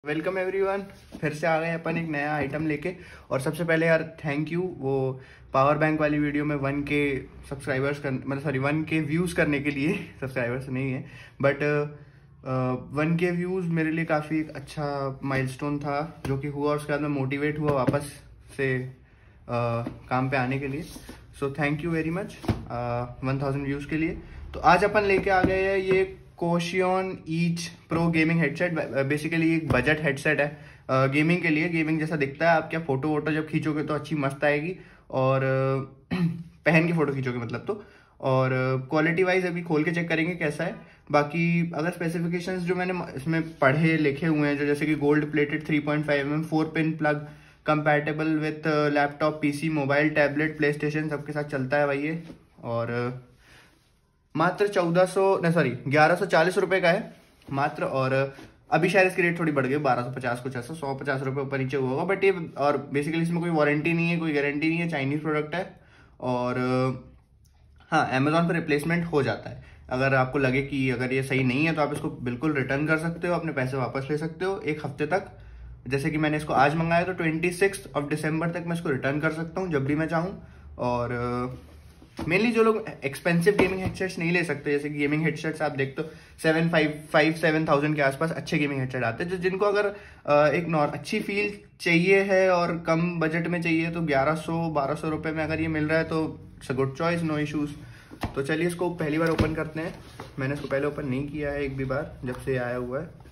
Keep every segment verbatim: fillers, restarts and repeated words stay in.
Welcome everyone, फिर से आ गए अपन एक नया आइटम लेके। और सबसे पहले यार थैंक यू, वो पावर बैंक वाली वीडियो में वन के सब्सक्राइबर्स कर मतलब सॉरी वन के व्यूज़ करने के लिए सब्सक्राइबर्स नहीं है बट वन के व्यूज़ मेरे लिए काफ़ी एक अच्छा माइलस्टोन था जो कि हुआ। और उसके बाद मैं मोटिवेट हुआ वापस से uh, काम पे आने के लिए। So thank you very much one thousand views के लिए। तो आज अपन लेके आ गए हैं ये Kotion each pro gaming headset. Basically एक बजट हेडसेट है गेमिंग uh, के लिए। गेमिंग जैसा दिखता है, आप क्या फोटो वोटो जब खींचोगे तो अच्छी मस्त आएगी, और uh, पहन के फोटो खींचोगे मतलब तो। और क्वालिटी uh, वाइज अभी खोल के चेक करेंगे कैसा है। बाकी अगर स्पेसिफिकेशंस जो मैंने इसमें पढ़े लिखे हुए हैं, जो जैसे कि gold plated three point five M M four pin plug, compatible with laptop, PC, mobile, tablet, PlayStation सबके साथ चलता है भाई ये। और uh, मात्र चौदह सौ न सॉरी ग्यारह सौ चालीस रुपए का है मात्र। और अभी शायद इसकी रेट थोड़ी बढ़ गई, बारह सौ पचास कुछ ऐसा, सौ पचास रुपये ऊपर नीचे हुआ होगा। बट ये और बेसिकली इसमें कोई वारंटी नहीं है, कोई गारंटी नहीं है, चाइनीज प्रोडक्ट है। और हाँ, अमेजोन पर रिप्लेसमेंट हो जाता है। अगर आपको लगे कि अगर ये सही नहीं है तो आप इसको बिल्कुल रिटर्न कर सकते हो, अपने पैसे वापस ले सकते हो एक हफ्ते तक। जैसे कि मैंने इसको आज मंगाया तो ट्वेंटी सिक्स ऑफ दिसंबर तक मैं इसको रिटर्न कर सकता हूँ जब भी मैं चाहूँ। और मेनली जो लोग एक्सपेंसिव गेमिंग हेडसेट्स नहीं ले सकते, जैसे कि गेमिंग हेडसेट्स आप देखते हो seven five five seven thousand के आसपास अच्छे गेमिंग हेडसेट आते हैं, जो जिनको अगर एक नॉर अच्छी फील चाहिए है और कम बजट में चाहिए तो ग्यारह सौ बारह सौ रुपये में अगर ये मिल रहा है तो it's a good choice, no issues. तो चलिए इसको पहली बार ओपन करते हैं। मैंने इसको पहले ओपन नहीं किया है एक भी बार जब से आया हुआ है।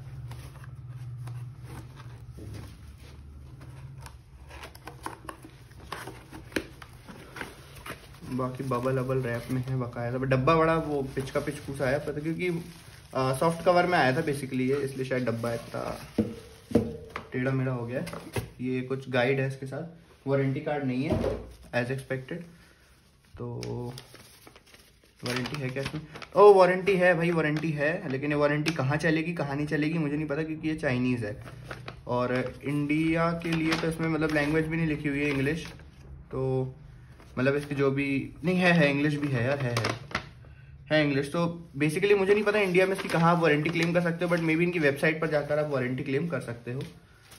बाकी बबल अबल रैप में है बकाया था, बट डब्बा बड़ा वो पिच का पिच पूसा आया पता, क्योंकि सॉफ्ट कवर में आया था बेसिकली ये, इसलिए शायद डब्बा इतना टेढ़ा मेढ़ा हो गया है। ये कुछ गाइड है इसके साथ, वारंटी कार्ड नहीं है एज एक्सपेक्टेड। तो वारंटी है क्या इसमें? ओ वारंटी है भाई, वारंटी है, लेकिन ये वारंटी कहाँ चलेगी कहाँ नहीं चलेगी मुझे नहीं पता, क्योंकि ये चाइनीज़ है। और इंडिया के लिए तो इसमें मतलब लैंग्वेज भी नहीं लिखी हुई है इंग्लिश, तो मतलब इसकी जो भी नहीं है है इंग्लिश भी है यार, है है है इंग्लिश। तो बेसिकली मुझे नहीं पता इंडिया में इसकी कहाँ आप वारंटी क्लेम कर सकते हो, बट मे बी इनकी वेबसाइट पर जाकर आप वारंटी क्लेम कर सकते हो।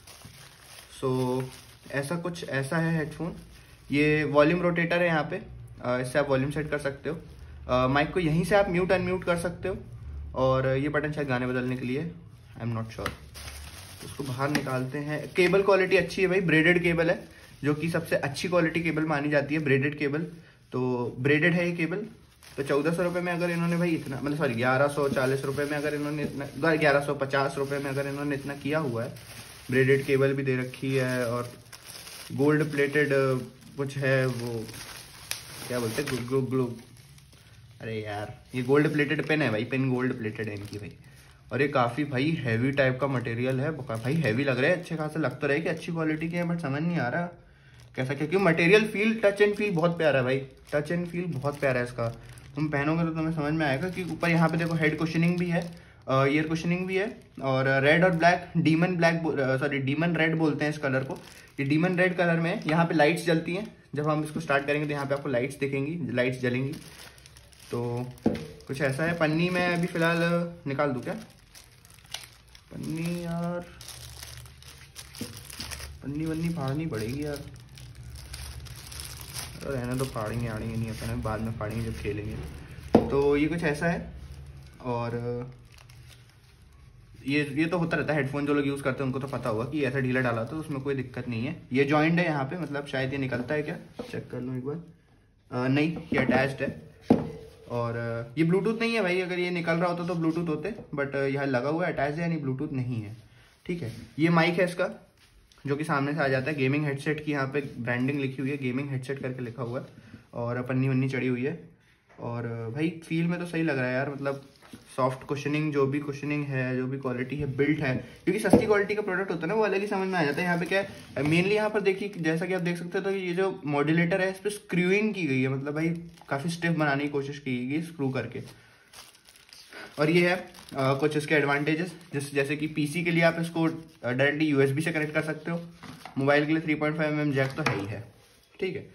सो so, ऐसा कुछ ऐसा है हेडफोन। ये वॉल्यूम रोटेटर है यहाँ पे, इससे आप वॉल्यूम सेट कर सकते हो। माइक को यहीं से आप म्यूट अनम्यूट कर सकते हो, और ये बटन शायद गाने बदलने के लिए, आई एम नॉट श्योर। उसको बाहर निकालते हैं। केबल क्वालिटी अच्छी है भाई, ब्रेडेड केबल है, जो कि सबसे अच्छी क्वालिटी केबल मानी जाती है, ब्रेडेड केबल। तो ब्रेडेड है ये केबल। तो चौदह सौ रुपये में अगर इन्होंने भाई इतना मतलब सॉरी ग्यारह सौ चालीस रुपये में अगर इन्होंने इतना ग्यारह सौ पचास रुपये में अगर इन्होंने इतना किया हुआ है, ब्रेडेड केबल भी दे रखी है, और गोल्ड प्लेटेड कुछ है, वो क्या बोलते हैं ग्लो ग्लो अरे यार ये गोल्ड प्लेटेड पेन है भाई, पेन गोल्ड प्लेटेड है इनकी भाई। और ये काफ़ी भाई हैवी टाइप का मटेरियल है भाई, हैवी लग रहा है, अच्छे खासा लग तो रहा है कि अच्छी क्वालिटी के हैं, बट समझ नहीं आ रहा कैसा, क्योंकि material feel touch and feel बहुत प्यारा है भाई, टच एंड फील बहुत प्यारा है इसका। तुम पहनोगे तो तुम्हें समझ में आएगा कि ऊपर यहाँ पे देखो हेड कुशनिंग भी है, ईयर कुशनिंग भी है, और रेड और black, demon black sorry demon red बोलते हैं इस कलर को। ये डीमन रेड कलर में यहाँ पे लाइट्स जलती हैं, जब हम इसको स्टार्ट करेंगे तो यहाँ पे आपको लाइट्स दिखेंगी, लाइट्स जलेंगी। तो कुछ ऐसा है। पन्नी में अभी फिलहाल निकाल दूँ क्या पन्नी? यार पन्नी वन्नी फाड़नी पड़ेगी यार, रहने तो फाड़ेंगे आड़ेंगे नहीं अपन, बाद में फाड़ेंगे जब खेलेंगे। तो ये कुछ ऐसा है। और ये ये तो होता रहता है, हेडफोन जो लोग यूज़ करते हैं उनको तो पता होगा कि ऐसा ढीला डाला तो उसमें कोई दिक्कत नहीं है। ये जॉइंट है यहाँ पे, मतलब शायद ये निकलता है क्या, चेक कर लूँ एक बार। आ, नहीं, ये अटैच्ड है। और ये ब्लूटूथ नहीं है भाई, अगर ये निकल रहा होता तो ब्लूटूथ होते, बट यहाँ लगा हुआ है अटैच है, यानी ब्लूटूथ नहीं है। ठीक है, ये माइक है इसका जो कि सामने से आ जाता है। गेमिंग हेडसेट की यहाँ पे ब्रांडिंग लिखी हुई है, गेमिंग हेडसेट करके लिखा हुआ है, और पन्नी वन्नी चढ़ी हुई है। और भाई फील में तो सही लग रहा है यार, मतलब सॉफ्ट कुशनिंग, जो भी कुशनिंग है, जो भी क्वालिटी है, बिल्ट है, क्योंकि सस्ती क्वालिटी का प्रोडक्ट होता है ना वो अलग ही समझ में आ जाता है। यहाँ पे क्या है मेनली, यहाँ पर देखिए जैसा कि आप देख सकते हो, तो ये जो मॉड्यूलेटर है इस पर स्क्रूइंग की गई है, मतलब भाई काफ़ी स्टिफ बनाने की कोशिश की गई स्क्रू करके। और ये है आ, कुछ इसके एडवांटेजेस, जिस जैसे कि पीसी के लिए आप इसको डायरेक्टली यूएसबी से कनेक्ट कर सकते हो, मोबाइल के लिए three point five M M jack तो है ही है। ठीक है,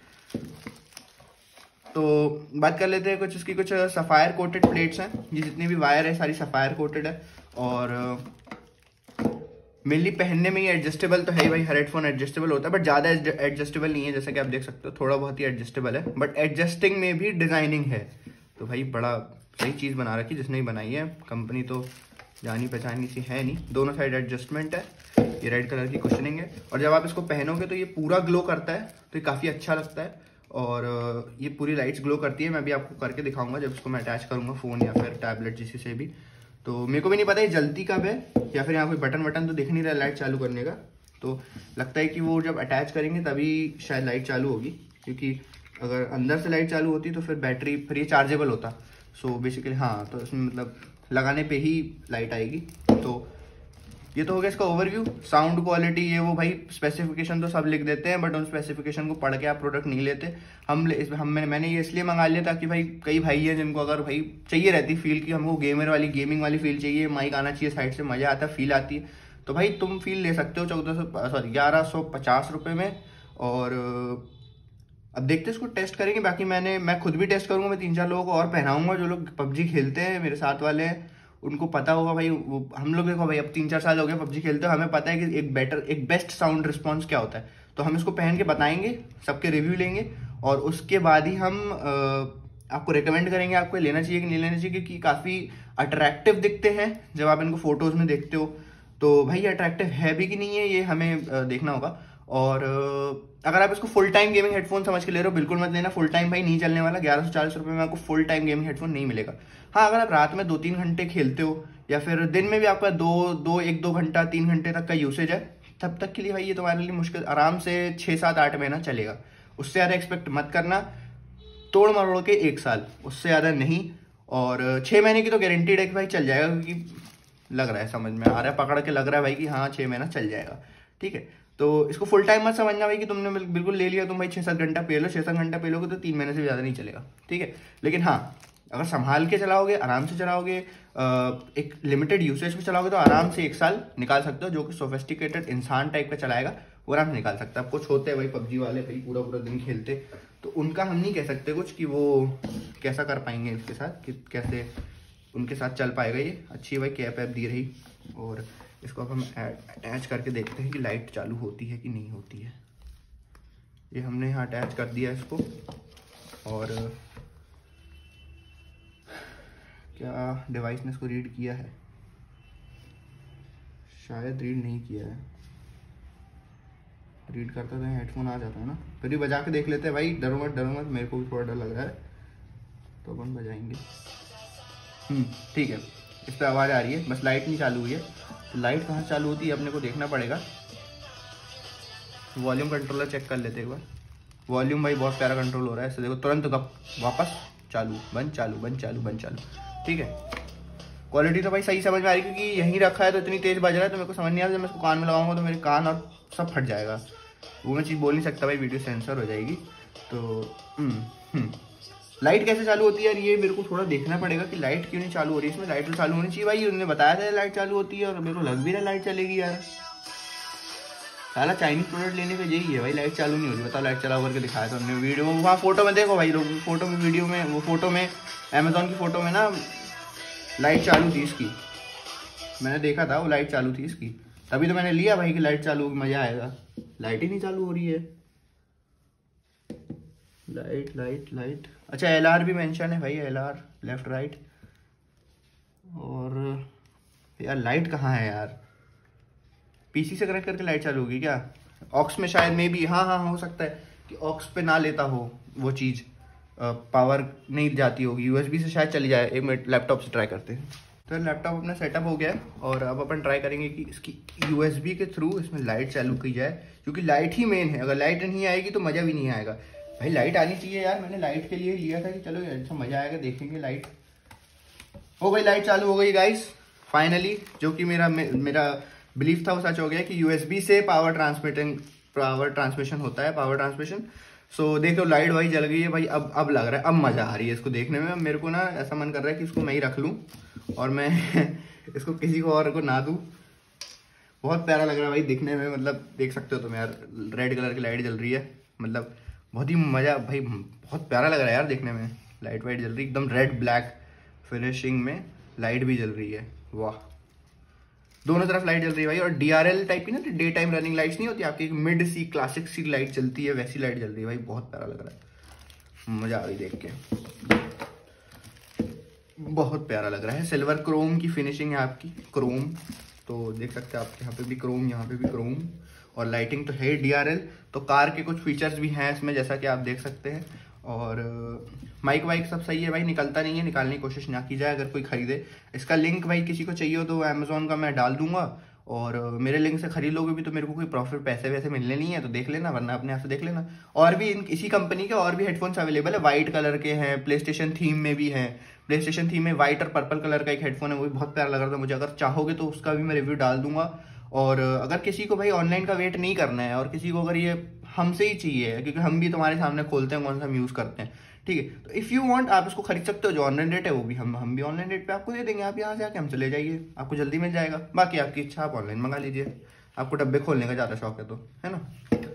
तो बात कर लेते हैं कुछ इसकी कुछ सफ़ायर कोटेड प्लेट्स हैं। ये जितनी भी वायर है सारी सफ़ायर कोटेड है, और मेनली पहनने में ही एडजस्टेबल तो है ही भाई, हर हेडफोन एडजस्टेबल होता है, बट ज़्यादा एडजस्टेबल नहीं है, जैसा कि आप देख सकते हो, थोड़ा बहुत ही एडजस्टेबल है, बट एडजस्टिंग में भी डिजाइनिंग है। तो भाई बड़ा सही चीज़ बना रखी जिसने ही बनाई है, कंपनी तो जानी पहचानी सी है नहीं। दोनों साइड एडजस्टमेंट है, ये रेड कलर की कुशनिंग है, और जब आप इसको पहनोगे तो ये पूरा ग्लो करता है, तो ये काफ़ी अच्छा लगता है, और ये पूरी लाइट्स ग्लो करती है। मैं भी आपको करके दिखाऊंगा जब इसको मैं अटैच करूंगा फ़ोन या फिर टैबलेट जिसी से भी। तो मेरे को भी नहीं पता ये जलती कब है, या फिर यहाँ कोई बटन वटन तो दिख नहीं रहा है लाइट चालू करने का, तो लगता है कि वो जब अटैच करेंगे तभी शायद लाइट चालू होगी, क्योंकि अगर अंदर से लाइट चालू होती तो फिर बैटरी फिर ये चार्जेबल होता। सो बेसिकली हाँ, तो इसमें मतलब लगाने पे ही लाइट आएगी। तो ये तो हो गया इसका ओवरव्यू। साउंड क्वालिटी ये वो भाई स्पेसिफिकेशन तो सब लिख देते हैं, बट उन स्पेसिफिकेशन को पढ़ के आप प्रोडक्ट नहीं लेते। हम ले, हम मैंने मैंने ये इसलिए मंगा लिया ताकि भाई कई भाई हैं जिनको अगर भाई चाहिए रहती फील की हमको गेमर वाली गेमिंग वाली फील चाहिए, माइक आना चाहिए साइड से, मजा आता है, फील आती है, तो भाई तुम फील ले सकते हो चौदह सौ सॉरी ग्यारह सौ पचास रुपये में। और अब देखते इसको टेस्ट करेंगे। बाकी मैंने मैं खुद भी टेस्ट करूंगा, मैं तीन चार लोगों को और पहनाऊंगा जो लोग पबजी खेलते हैं मेरे साथ वाले हैं, उनको पता होगा भाई। वो हम लोग देखो भाई अब तीन चार साल हो गए पबजी खेलते हो, हमें पता है कि एक बेटर एक बेस्ट साउंड रिस्पॉन्स क्या होता है। तो हम इसको पहन के बताएंगे, सबके रिव्यू लेंगे, और उसके बाद ही हम आ, आपको रिकमेंड करेंगे आपको लेना चाहिए कि नहीं लेना चाहिए, क्योंकि काफ़ी अट्रैक्टिव दिखते हैं जब आप इनको फोटोज़ में देखते हो। तो भाई ये अट्रैक्टिव है भी कि नहीं है ये हमें आ, देखना होगा। और अगर आप इसको फुल टाइम गेमिंग हेडफोन समझ के ले रहे हो, बिल्कुल मत लेना, फुल टाइम भाई नहीं चलने वाला। ग्यारह सौ चालीस रुपये में आपको फुल टाइम गेमिंग हेडफोन नहीं मिलेगा। हाँ, अगर आप रात में दो तीन घंटे खेलते हो या फिर दिन में भी आपका दो दो एक दो घंटा तीन घंटे तक का यूसेज है, तब तक के लिए भाई ये तुम्हारे लिए मुश्किल आराम से छः सात आठ महीना चलेगा। उससे ज़्यादा एक्सपेक्ट मत करना, तोड़ मरोड़ के एक साल, उससे ज़्यादा नहीं। और छः महीने की तो गारंटीड है कि भाई चल जाएगा, क्योंकि लग रहा है, समझ में आ रहा है, पकड़ के लग रहा है भाई कि हाँ छः महीना चल जाएगा। ठीक है, तो इसको फुल टाइम मत समझना भाई कि तुमने बिल्कुल ले लिया, तुम भाई छः सात घंटा पे लो, छः सात घंटा पे लोगे तो तीन महीने से ज़्यादा नहीं चलेगा। ठीक है, लेकिन हाँ अगर संभाल के चलाओगे, आराम से चलाओगे, एक लिमिटेड यूसेज में चलाओगे तो आराम से एक साल निकाल सकते हो। जो कि सोफिस्टिकेटेड इंसान टाइप का चलाएगा वो आराम से निकाल सकता है। कुछ होते हैं भाई पबजी वाले भाई पूरा पूरा दिन खेलते, तो उनका हम नहीं कह सकते कुछ कि वो कैसा कर पाएंगे इसके साथ, कि कैसे उनके साथ चल पाएगा। ये अच्छी भाई कैप ऐप दी रही, और इसको अब हम अटैच करके देखते हैं कि लाइट चालू होती है कि नहीं होती है। ये हमने यहाँ अटैच कर दिया इसको, और क्या डिवाइस ने इसको रीड किया है? शायद रीड नहीं किया है। रीड करता तो हेडफोन आ जाता है ना। फिर भी बजा के देख लेते हैं भाई, डरो मत डरो मत, मेरे को भी थोड़ा डर लग रहा है, तो अपन बजाएंगे। हम्म ठीक है, इस पर आवाज़ आ रही है, बस लाइट नहीं चालू हुई है। तो लाइट कहाँ चालू होती है अपने को देखना पड़ेगा। वॉल्यूम कंट्रोलर चेक कर लेते एक बार। वॉल्यूम भाई बहुत प्यारा कंट्रोल हो रहा है इससे, देखो तुरंत गप वापस चालू बंद चालू बंद चालू बंद चालू। ठीक है, क्वालिटी तो भाई सही समझ में आ रही है, क्योंकि यहीं रखा है तो इतनी तेज बज रहा है, तो मेरे को समझ नहीं आ रहा। जब मैं इसको कान में लगाऊंगा तो मेरे कान और सब फट जाएगा, वो मैं चीज़ बोल नहीं सकता भाई, वीडियो सेंसर हो जाएगी। तो हम्म लाइट कैसे चालू होती है यार, ये मेरे को थोड़ा देखना पड़ेगा कि लाइट क्यों नहीं चालू हो रही है इसमें। लाइट तो चालू होनी चाहिए भाई, उन्होंने बताया था लाइट चालू होती है, और मेरे को लग भी रहा है लाइट चलेगी यार। साला चाइनीज प्रोडक्ट लेने पे यही है भाई, लाइट चालू नहीं होती। बताओ, लाइट चला करके दिखाया था हमने वीडियो में, वहाँ फोटो में देखो भाई लोग, फोटो में वीडियो में, वो फोटो में अमेजोन की फोटो में ना लाइट चालू थी इसकी, मैंने देखा था वो लाइट चालू थी इसकी, तभी तो मैंने लिया भाई कि लाइट चालू मजा आएगा। लाइट ही नहीं चालू हो रही है। लाइट लाइट लाइट अच्छा, एल आर भी मेंशन है भाई, एल आर लेफ्ट राइट। और यार लाइट कहाँ है यार, पीसी से कनेक्ट करके लाइट चालू होगी क्या? ऑक्स में शायद मे बी, हाँ हाँ हो सकता है कि ऑक्स पे ना लेता हो वो चीज़, पावर नहीं जाती होगी, यूएसबी से शायद चली जाए। एक मिनट लैपटॉप से ट्राई करते हैं। तो लैपटॉप अपना सेटअप हो गया है, और अब अपन ट्राई करेंगे कि इसकी यूएसबी के थ्रू इसमें लाइट चालू की जाए, क्योंकि लाइट ही मेन है। अगर लाइट नहीं आएगी तो मज़ा भी नहीं आएगा भाई। लाइट आनी चाहिए यार, मैंने लाइट के लिए लिया था कि चलो अच्छा मज़ा आएगा, देखेंगे। लाइट हो गई, लाइट चालू हो गई गाइस फाइनली। जो कि मेरा मेरा बिलीफ था वो सच हो गया कि यूएसबी से पावर ट्रांसमिटिंग पावर ट्रांसमिशन होता है, पावर ट्रांसमिशन। सो देखो लाइट भाई जल गई है भाई, अब अब लग रहा है, अब मज़ा आ रही है इसको देखने में। मेरे को ना ऐसा मन कर रहा है कि इसको मैं ही रख लूँ और मैं इसको किसी को और को ना दूँ। बहुत प्यारा लग रहा है भाई दिखने में, मतलब देख सकते हो तुम यार, रेड कलर की लाइट जल रही है, मतलब बहुत ही मज़ा भाई, बहुत प्यारा लग रहा है यार देखने में। लाइट वाइट जल रही एकदम रेड ब्लैक फिनिशिंग में, लाइट भी जल रही है, वाह दोनों तरफ लाइट जल रही है भाई, और डीआरएल टाइप की ना, डे टाइम रनिंग लाइट्स नहीं होती आपकी, मिड सी क्लासिक सी लाइट चलती है, वैसी लाइट जल रही है भाई, बहुत प्यारा लग रहा है, मजा आ गई देख के, बहुत प्यारा लग रहा है। सिल्वर क्रोम की फिनिशिंग है आपकी, क्रोम तो देख सकते हैं आप, यहाँ पे भी क्रोम, यहाँ पे भी क्रोम, और लाइटिंग तो है डीआरएल। तो कार के कुछ फीचर्स भी हैं इसमें जैसा कि आप देख सकते हैं, और माइक वाइक सब सही है भाई, निकलता नहीं है, निकालने की कोशिश ना की जाए अगर कोई खरीदे। इसका लिंक भाई किसी को चाहिए हो तो अमेजोन का मैं डाल दूंगा, और मेरे लिंक से खरीद लोगे भी तो मेरे को कोई प्रॉफिट पैसे वैसे मिलने नहीं है, तो देख लेना, वरना अपने आप से देख लेना। और भी इन इसी कंपनी के और भी हेडफोन्स अवेलेबल है, वाइट कलर के हैं, प्ले स्टेशन थीम में भी है, प्ले स्टेशन थीम में व्हाइट और पर्पल कलर का एक हेडफोन है, वो भी बहुत प्यारा लग रहा था मुझे, अगर चाहोगे तो उसका भी मैं रिव्यू डाल दूंगा। और अगर किसी को भाई ऑनलाइन का वेट नहीं करना है, और किसी को अगर ये हमसे ही चाहिए, क्योंकि हम भी तुम्हारे सामने खोलते हैं कौन सा हम यूज़ करते हैं, ठीक है, तो इफ़ यू वांट आप इसको खरीद सकते हो, जो ऑनलाइन रेट है वो भी हम हम भी ऑनलाइन रेट पे आपको दे देंगे, आप यहाँ से आके हमसे ले जाइए, आपको जल्दी मिल जाएगा। बाकी आपकी इच्छा, आप ऑनलाइन मंगा लीजिए, आपको डब्बे खोलने का ज़्यादा शौक है तो, है ना।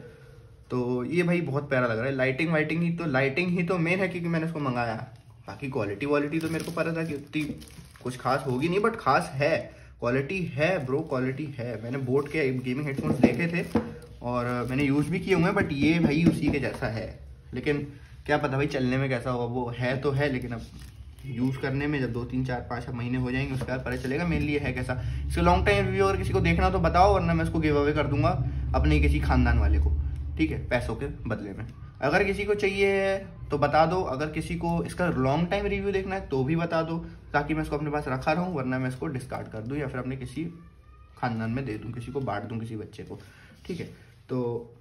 तो ये भाई बहुत प्यारा लग रहा है, लाइटिंग वाइटिंग ही तो लाइटिंग ही तो मेन है, क्योंकि मैंने इसको मंगाया। बाकी क्वालिटी वालिटी तो मेरे को पता था कि उतनी कुछ खास होगी नहीं, बट खास है, क्वालिटी है ब्रो, क्वालिटी है। मैंने बोट के गेमिंग हेडफोन्स देखे थे और मैंने यूज़ भी किए हुए हैं, बट ये भाई उसी के जैसा है, लेकिन क्या पता भाई चलने में कैसा होगा, वो है तो है, लेकिन अब यूज़ करने में जब दो तीन चार पाँच महीने हो जाएंगे उसके बाद पता चलेगा मेरे लिए है कैसा। इसका लॉन्ग टाइम रिव्यू अगर किसी को देखना तो बताओ, वरना मैं इसको गिव अवे कर दूंगा अपने किसी खानदान वाले को, ठीक है, पैसों के बदले में। अगर किसी को चाहिए तो बता दो, अगर किसी को इसका लॉन्ग टाइम रिव्यू देखना है तो भी बता दो, ताकि मैं इसको अपने पास रखा रहूँ, वरना मैं इसको डिस्कार्ड कर दूँ या फिर अपने किसी खानदान में दे दूँ, किसी को बांट दूँ, किसी बच्चे को, ठीक है। तो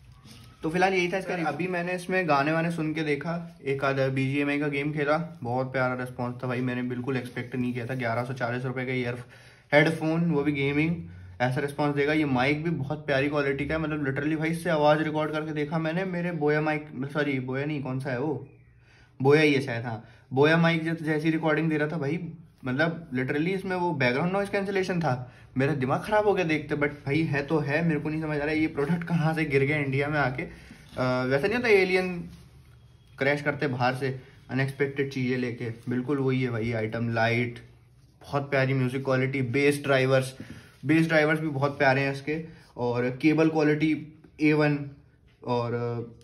तो फिलहाल यही था इसका। अभी मैंने इसमें गाने वाने सुन के देखा, एक आधा बीजीएमआई का गेम खेला, बहुत प्यारा रिस्पॉन्स था भाई, मैंने बिल्कुल एक्सपेक्ट नहीं किया था ग्यारह सौ चालीस रुपये का ईयर हेडफोन, वो भी गेमिंग, ऐसा रिस्पॉन्स देगा। ये माइक भी बहुत प्यारी क्वालिटी का है, मतलब लिटरली भाई इससे आवाज़ रिकॉर्ड करके देखा मैंने, मेरे बोया माइक, सॉरी बोया नहीं, कौन सा है वो, बोया ही है शायद, हाँ बोया माइक जैसी रिकॉर्डिंग दे रहा था भाई, मतलब लिटरली इसमें वो बैकग्राउंड नॉइस कैंसिलेशन था, मेरा दिमाग खराब हो गया देखते, बट भाई है तो है, मेरे को नहीं समझ आ रहा है ये प्रोडक्ट कहाँ से गिर गया इंडिया में आके। आ, वैसा नहीं होता एलियन क्रैश करते बाहर से अनएक्सपेक्टेड चीज़ें लेके, बिल्कुल वही है भाई आइटम। लाइट, बहुत प्यारी music quality, bass drivers bass drivers भी बहुत प्यारे हैं इसके, और केबल क्वालिटी ए वन, और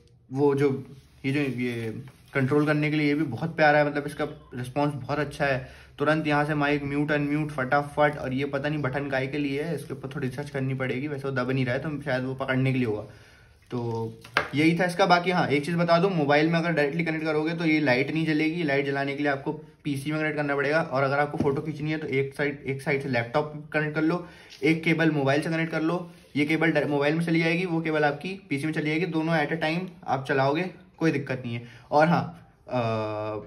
वो जो ये जो ये कंट्रोल करने के लिए ये भी बहुत प्यारा है, मतलब इसका रिस्पांस बहुत अच्छा है, तुरंत यहाँ से माइक म्यूट अनम्यूट फटाफट। और ये पता नहीं बटन काय के लिए है, इसके ऊपर थोड़ी रिसर्च करनी पड़ेगी, वैसे वो दब नहीं रहा है तो शायद वो पकड़ने के लिए होगा। तो यही था इसका। बाकी हाँ एक चीज़ बता दूं, मोबाइल में अगर डायरेक्टली कनेक्ट करोगे तो ये लाइट नहीं जलेगी, लाइट जलाने के लिए आपको पीसी में कनेक्ट करना पड़ेगा, और अगर आपको फोटो खींचनी है तो एक साइड एक साइड से लैपटॉप कनेक्ट कर लो, एक केबल मोबाइल से कनेक्ट कर लो, ये केबल मोबाइल में चली जाएगी, वो केबल आपकी पीसी में चली जाएगी, दोनों एट अ टाइम आप चलाओगे, कोई दिक्कत नहीं है। और हाँ आ,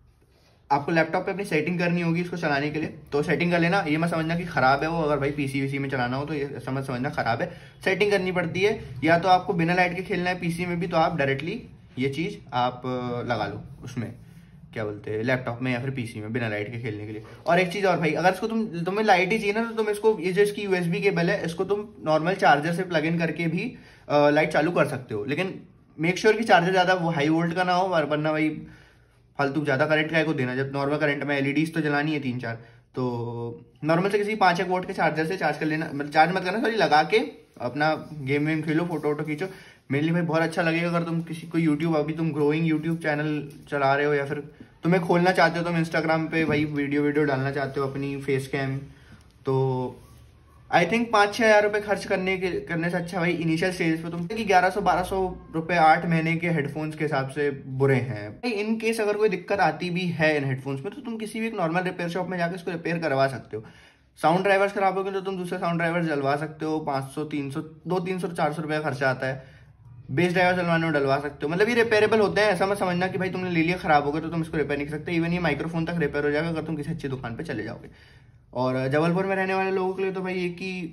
आपको लैपटॉप पे अपनी सेटिंग करनी होगी इसको चलाने के लिए, तो सेटिंग कर लेना, ये मत समझना कि खराब है वो, अगर भाई पीसी वीसी में चलाना हो तो ये समझ समझना खराब है, सेटिंग करनी पड़ती है। या तो आपको बिना लाइट के खेलना है पीसी में भी, तो आप डायरेक्टली ये चीज़ आप लगा लो उसमें, क्या बोलते हैं, लैपटॉप में या फिर पीसी में बिना लाइट के खेलने के लिए। और एक चीज़ और भाई, अगर इसको तुम तुम्हें लाइट ही चाहिए ना, तो तुम इसको, ये जो इसकी यूएसबी केबल है, इसको तुम नॉर्मल चार्जर से प्लग इन करके भी लाइट चालू कर सकते हो, लेकिन मेक श्योर कि चार्जर ज़्यादा वो हाई वोल्ट का ना हो, वरना भाई फालतू ज़्यादा करंट का को देना, जब नॉर्मल करंट में एलईडीज तो जलानी है तीन चार, तो नॉर्मल से किसी पाँच एक वोल्ट के चार्जर से चार्ज कर लेना, मतलब चार्ज मत करना, सॉरी लगा के अपना गेम वेम खेलो, फोटो वोटो खींचो। मेरे लिए भाई बहुत अच्छा लगेगा अगर तुम किसी को यूट्यूब, अभी तुम ग्रोइंग यूट्यूब चैनल चला रहे हो, या फिर तुम्हें खोलना चाहते हो, तुम इंस्टाग्राम पे भाई वीडियो वीडियो डालना चाहते हो अपनी फेस कैम, तो आई थिंक पाँच छः हज़ार रुपये खर्च करने के करने से अच्छा भाई इनिशियल स्टेज पे तुम कि ग्यारह सौ बारह सौ रुपये आठ महीने के हेडफोन्स के हिसाब से बुरे हैं भाई। इन केस अगर कोई दिक्कत आती भी है इन हेडफोन्स में, तो तुम किसी भी एक नॉर्मल रिपेयर शॉप में जाकर इसको रिपेयर करवा सकते हो। साउंड ड्राइवर्स खराब हो गए तो तुम दूसरे साउंड ड्राइवर्स डलवा सकते हो, पाँच सौ तीन सौ दो तीन सौ चार सौ रुपये का खर्चा आता है, बेस ड्राइवर डलवाने में डलवा सकते हो, मतलब ये रिपेयरेबल होते हैं। ऐसा मत समझना कि भाई तुमने ले लिया खराब हो गया तो तुम इसको रिपेयर नहीं कर सकते, इवन ये माइक्रोफोन तक रिपेयर हो जाएगा अगर तुम किसी अच्छी दुकान पर चले जाओगे। और जबलपुर में रहने वाले लोगों के लिए तो भाई एक ही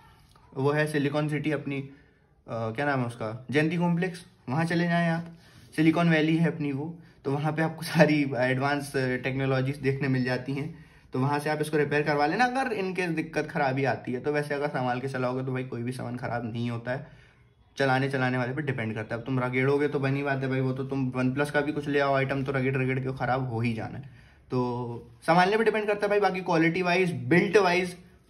वो है सिलिकॉन सिटी अपनी, आ, क्या नाम है उसका, जयंती कॉम्प्लेक्स, वहाँ चले जाएं आप, सिलिकॉन वैली है अपनी वो, तो वहाँ पे आपको सारी एडवांस टेक्नोलॉजीज देखने मिल जाती हैं, तो वहाँ से आप इसको रिपेयर करवा लेना अगर इनके दिक्कत खराबी आती है तो। वैसे अगर संभाल के चलाओगे तो भाई कोई भी सामान खराब नहीं होता है, चलाने चलाने वाले पे डिपेंड करता है। अब तुम रगेड़ोगे तो बनी बात है भाई, वो तो तुम वन प्लस का भी कुछ ले आओ आइटम तो रगेड़ रगेड़ के खराब हो ही जाना है, तो संभालने पर डिपेंड करता है भाई। बाकी क्वालिटी वाइज, बिल्ट वाइज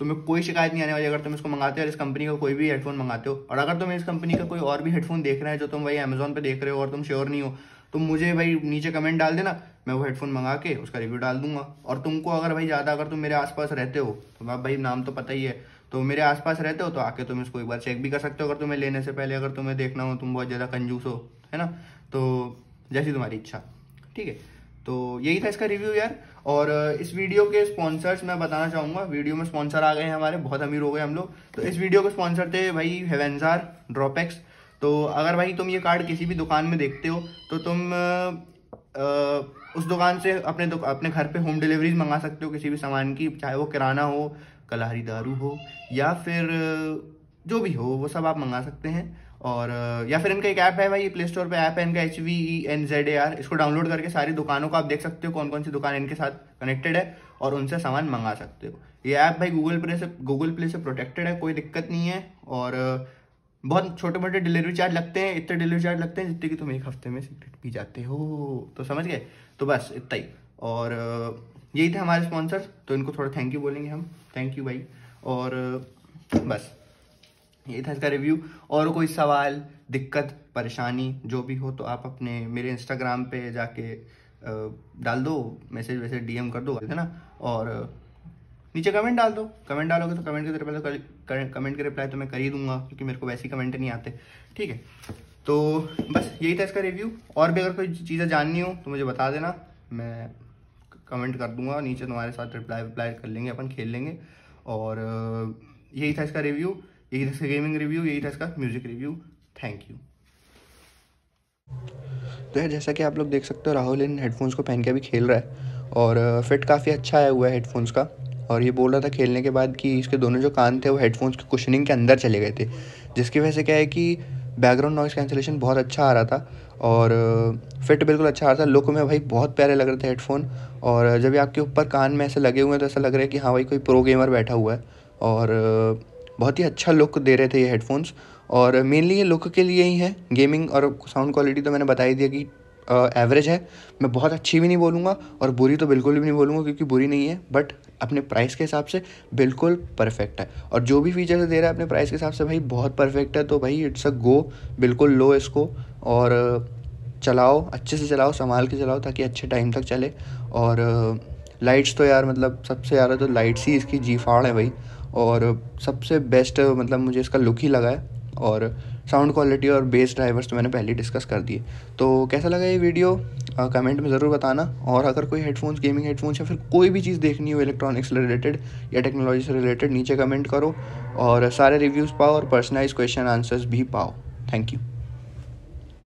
तुम्हें कोई शिकायत नहीं आने वाली अगर तुम इसको मंगाते हो और इस कंपनी का कोई भी हेडफोन मंगाते हो। और अगर तुम इस कंपनी का कोई और भी हेडफोन देख रहे हैं जो तुम भाई अमेजोन पे देख रहे हो और तुम श्योर नहीं हो, तो मुझे भाई नीचे कमेंट डाल देना, मैं वो हेडफोन मंगा के उसका रिव्यू डाल दूंगा। और तुमको अगर भाई ज़्यादा अगर तुम मेरे आसपास रहते हो, तो आप भाई नाम तो पता ही है, तो मेरे आसपास रहते हो तो आके तुम इसको एक बार चेक भी कर सकते हो अगर तुम्हें लेने से पहले, अगर तुम्हें देखना हो तुम बहुत ज़्यादा कंजूस हो, है ना, तो जैसी तुम्हारी इच्छा, ठीक है। तो यही था इसका रिव्यू यार। और इस वीडियो के स्पॉन्सर्स मैं बताना चाहूँगा, वीडियो में स्पॉन्सर आ गए हैं हमारे, बहुत अमीर हो गए हम लोग। तो इस वीडियो के स्पॉन्सर थे भाई हेवेंजार, ड्रॉपएक्स। तो अगर भाई तुम ये कार्ड किसी भी दुकान में देखते हो तो तुम आ, उस दुकान से अपने अपने घर पे होम डिलीवरीज मंगा सकते हो किसी भी सामान की, चाहे वो किराना हो, कलारी दारू हो, या फिर जो भी हो वो सब आप मंगा सकते हैं। और या फिर इनका एक ऐप है भाई, प्ले स्टोर पे ऐप है इनका, H V E N Z A R. इसको डाउनलोड करके सारी दुकानों को आप देख सकते हो कौन कौन सी दुकान इनके साथ कनेक्टेड है और उनसे सामान मंगा सकते हो। ये ऐप भाई गूगल प्ले से गूगल प्ले से प्रोटेक्टेड है, कोई दिक्कत नहीं है। और बहुत छोटे मोटे डिलीवरी चार्ज लगते हैं, इतने डिलीवरी चार्ज लगते हैं जितने कि तुम एक हफ्ते में सिगरेट पी जाते हो, तो समझ गए। तो बस इतना ही। और यही थे हमारे स्पॉन्सर, तो इनको थोड़ा थैंक यू बोलेंगे हम, थैंक यू भाई। और बस यही था इसका रिव्यू। और कोई सवाल, दिक्कत, परेशानी जो भी हो तो आप अपने मेरे इंस्टाग्राम पे जाके डाल दो, मैसेज वैसेज डीएम कर दो, है ना। और नीचे कमेंट डाल दो, कमेंट डालोगे तो कमेंट के रिप्लाई तो कमेंट के रिप्लाई तो मैं कर ही दूंगा, क्योंकि मेरे को वैसे ही कमेंट नहीं आते, ठीक है। तो बस यही था इसका रिव्यू। और भी अगर कोई चीज़ें जाननी हो तो मुझे बता देना, मैं कमेंट कर दूंगा नीचे, तुम्हारे साथ रिप्लाई रिप्लाई कर लेंगे, अपन खेल लेंगे। और यही था इसका रिव्यू, यही था इसका गेमिंग रिव्यू, यही था इसका म्यूजिक रिव्यू। Thank you. तो यार जैसा कि आप लोग देख सकते हो, राहुल इन हेडफोन्स को पहन के अभी खेल रहा है और फिट काफ़ी अच्छा आया हुआ है हेडफोन्स का। और ये बोल रहा था खेलने के बाद कि इसके दोनों जो कान थे वो हेडफोन्स के कुशनिंग के अंदर चले गए थे, जिसकी वजह से क्या है कि बैकग्राउंड नॉइज़ कैंसिलेशन बहुत अच्छा आ रहा था और फिट बिल्कुल अच्छा आ रहा था। लुक में भाई बहुत प्यारे लग रहे थे हेडफोन। और जब आपके ऊपर कान में ऐसे लगे हुए हैं तो ऐसा लग रहा है कि हाँ भाई कोई प्रो गेमर बैठा हुआ है। और बहुत ही अच्छा लुक दे रहे थे ये हेडफोन्स। और मेनली ये लुक के लिए ही है। गेमिंग और साउंड क्वालिटी तो मैंने बता ही दिया कि एवरेज है, मैं बहुत अच्छी भी नहीं बोलूँगा और बुरी तो बिल्कुल भी नहीं बोलूँगा, क्योंकि बुरी नहीं है, बट अपने प्राइस के हिसाब से बिल्कुल परफेक्ट है। और जो भी फीचर्स दे रहा है अपने प्राइस के हिसाब से भाई बहुत परफेक्ट है। तो भाई इट्स अ गो, बिल्कुल लो इसको और चलाओ, अच्छे से चलाओ, संभाल के चलाओ ताकि अच्छे टाइम तक चले। और लाइट्स तो यार मतलब सबसे ज़्यादा तो लाइट्स ही इसकी जी फाड़ है भाई। और सबसे बेस्ट मतलब मुझे इसका लुक ही लगा है। और साउंड क्वालिटी और बेस ड्राइवर्स तो मैंने पहले डिस्कस कर दिए। तो कैसा लगा ये वीडियो कमेंट में ज़रूर बताना। और अगर कोई हेडफोन्स, गेमिंग हेडफोन्स या फिर कोई भी चीज़ देखनी हो इलेक्ट्रॉनिक्स से रिलेटेड या टेक्नोलॉजी से रिलेटेड, नीचे कमेंट करो और सारे रिव्यूज़ पाओ और पर्सनलाइज क्वेश्चन आंसर्स भी पाओ। Thank you.